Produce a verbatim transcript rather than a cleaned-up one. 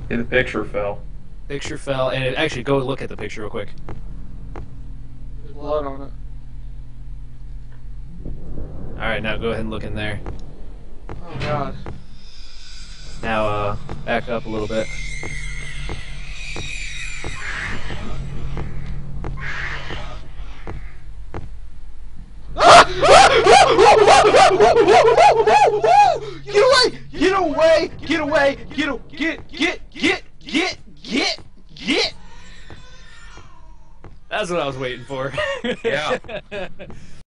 Yeah, the picture fell. Picture fell, and it, actually, go look at the picture real quick. There's blood on it. Alright, now go ahead and look in there. Oh god. Now, uh, back up a little bit. Get away! Get away! Get away! Get a get get get get get get! That's what I was waiting for. Yeah.